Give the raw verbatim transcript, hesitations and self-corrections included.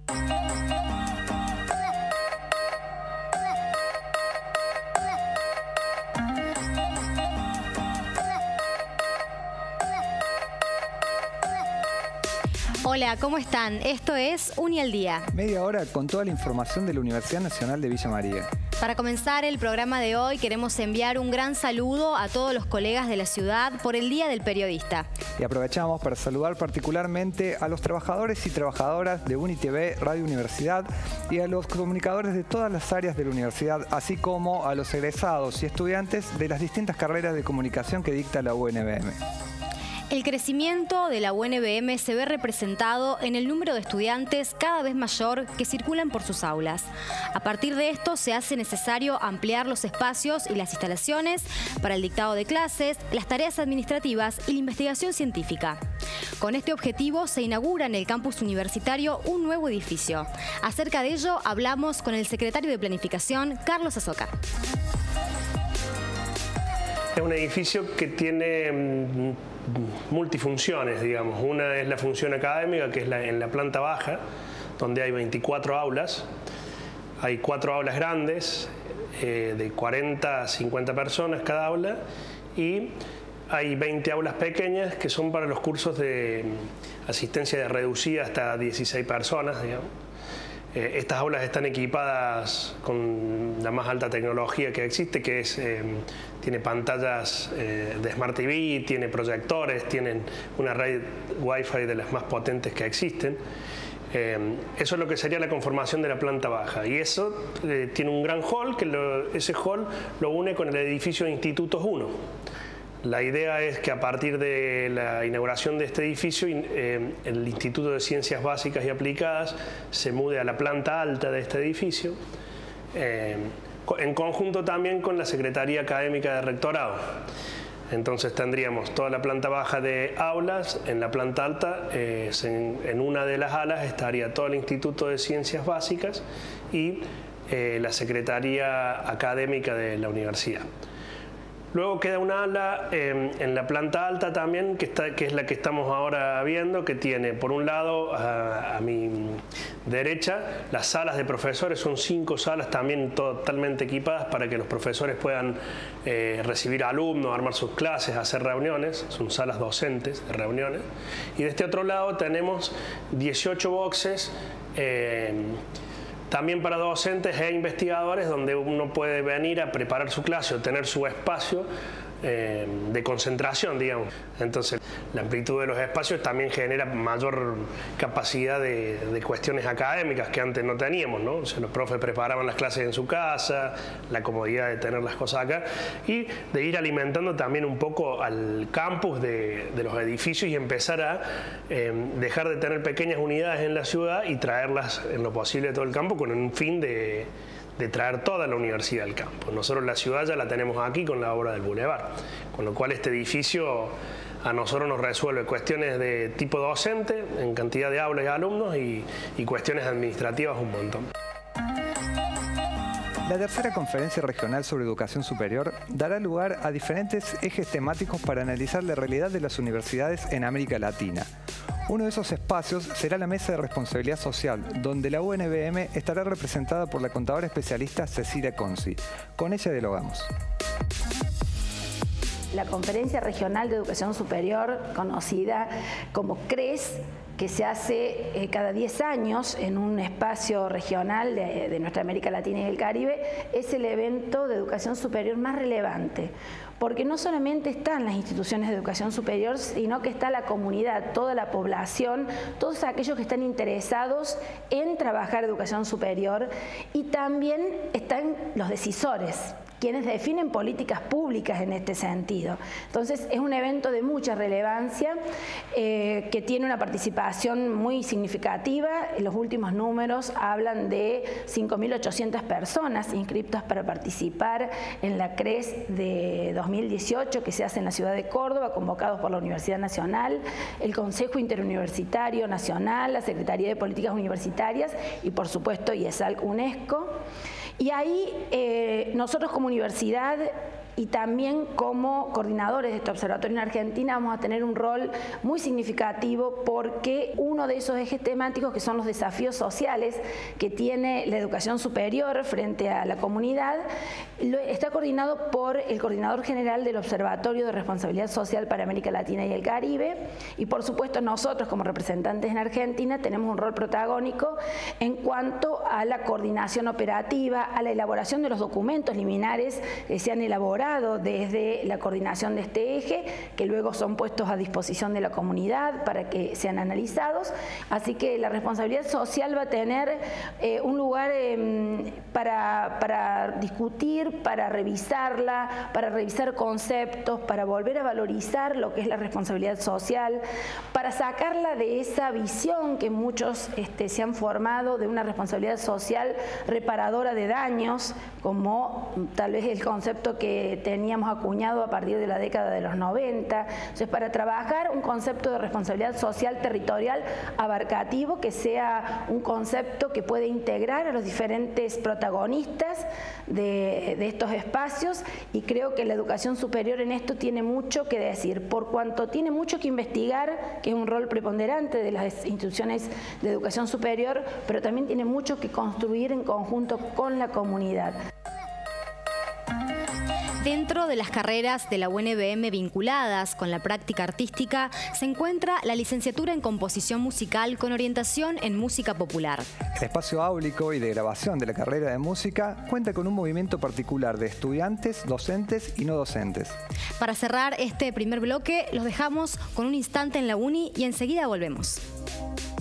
Hola, ¿cómo están? Esto es Uni al Día. Media hora con toda la información de la Universidad Nacional de Villa María. Para comenzar el programa de hoy queremos enviar un gran saludo a todos los colegas de la ciudad por el Día del Periodista. Y aprovechamos para saludar particularmente a los trabajadores y trabajadoras de UniTV, Radio Universidad, y a los comunicadores de todas las áreas de la universidad, así como a los egresados y estudiantes de las distintas carreras de comunicación que dicta la U N B M. El crecimiento de la U N B M se ve representado en el número de estudiantes cada vez mayor que circulan por sus aulas. A partir de esto se hace necesario ampliar los espacios y las instalaciones para el dictado de clases, las tareas administrativas y la investigación científica. Con este objetivo se inaugura en el campus universitario un nuevo edificio. Acerca de ello hablamos con el secretario de Planificación, Carlos Azócar. Es un edificio que tiene multifunciones, digamos. Una es la función académica, que es la, en la planta baja, donde hay veinticuatro aulas. Hay cuatro aulas grandes, eh, de cuarenta a cincuenta personas cada aula, y hay veinte aulas pequeñas que son para los cursos de asistencia de reducida hasta dieciséis personas, digamos. Eh, estas aulas están equipadas con la más alta tecnología que existe, que es, eh, tiene pantallas eh, de Smart T V, tiene proyectores, tienen una red Wi-Fi de las más potentes que existen. Eh, eso es lo que sería la conformación de la planta baja. Y eso eh, tiene un gran hall, que lo, ese hall lo une con el edificio de Institutos uno. La idea es que a partir de la inauguración de este edificio, eh, el Instituto de Ciencias Básicas y Aplicadas se mude a la planta alta de este edificio, eh, en conjunto también con la Secretaría Académica de Rectorado. Entonces tendríamos toda la planta baja de aulas, en la planta alta, eh, en, en una de las alas estaría todo el Instituto de Ciencias Básicas y eh, la Secretaría Académica de la Universidad. Luego queda una ala eh, en la planta alta también, que, está, que es la que estamos ahora viendo, que tiene por un lado a, a mi derecha las salas de profesores. Son cinco salas también totalmente equipadas para que los profesores puedan eh, recibir alumnos, armar sus clases, hacer reuniones. Son salas docentes de reuniones. Y de este otro lado tenemos dieciocho boxes eh, también para docentes e investigadores, donde uno puede venir a preparar su clase o tener su espacio eh, de concentración, digamos. Entonces, la amplitud de los espacios también genera mayor capacidad de, de cuestiones académicas que antes no teníamos, ¿no? O sea, los profes preparaban las clases en su casa, la comodidad de tener las cosas acá y de ir alimentando también un poco al campus de, de los edificios y empezar a eh, dejar de tener pequeñas unidades en la ciudad y traerlas en lo posible de todo el campo con un fin de de traer toda la universidad al campo. Nosotros la ciudad ya la tenemos aquí con la obra del Boulevard, con lo cual este edificio a nosotros nos resuelve cuestiones de tipo docente, en cantidad de aulas y alumnos, y, y cuestiones administrativas un montón. La tercera conferencia regional sobre educación superior dará lugar a diferentes ejes temáticos para analizar la realidad de las universidades en América Latina. Uno de esos espacios será la Mesa de Responsabilidad Social, donde la U N B M estará representada por la contadora especialista Cecilia Conci. Con ella dialogamos. La Conferencia Regional de Educación Superior, conocida como CRES, que se hace eh, cada diez años en un espacio regional de, de nuestra América Latina y el Caribe, es el evento de educación superior más relevante, porque no solamente están las instituciones de educación superior, sino que está la comunidad, toda la población, todos aquellos que están interesados en trabajar educación superior, y también están los decisores, quienes definen políticas públicas en este sentido. Entonces es un evento de mucha relevancia eh, que tiene una participación muy significativa. Los últimos números hablan de cinco mil ochocientas personas inscritas para participar en la CRES de dos mil dieciocho que se hace en la ciudad de Córdoba, convocados por la Universidad Nacional, el Consejo Interuniversitario Nacional, la Secretaría de Políticas Universitarias y por supuesto IESALC UNESCO. Y ahí eh, nosotros como universidad y también como coordinadores de este observatorio en Argentina vamos a tener un rol muy significativo porque uno de esos ejes temáticos que son los desafíos sociales que tiene la educación superior frente a la comunidad está coordinado por el coordinador general del Observatorio de Responsabilidad Social para América Latina y el Caribe y por supuesto nosotros como representantes en Argentina tenemos un rol protagónico en cuanto a la coordinación operativa, a la elaboración de los documentos liminares que se han elaborado desde la coordinación de este eje, que luego son puestos a disposición de la comunidad para que sean analizados. Así que la responsabilidad social va a tener eh, un lugar eh, para, para discutir, para revisarla, para revisar conceptos, para volver a valorizar lo que es la responsabilidad social, para sacarla de esa visión que muchos este, se han formado de una responsabilidad social reparadora de daños, como tal vez el concepto que teníamos acuñado a partir de la década de los noventa. Entonces, para trabajar un concepto de responsabilidad social territorial abarcativo, que sea un concepto que puede integrar a los diferentes protagonistas de, de estos espacios, y creo que la educación superior en esto tiene mucho que decir, por cuanto tiene mucho que investigar, que es un rol preponderante de las instituciones de educación superior, pero también tiene mucho que construir en conjunto con la comunidad. Dentro de las carreras de la U N B M vinculadas con la práctica artística se encuentra la licenciatura en composición musical con orientación en música popular. El espacio áulico y de grabación de la carrera de música cuenta con un movimiento particular de estudiantes, docentes y no docentes. Para cerrar este primer bloque los dejamos con un instante en la Uni y enseguida volvemos.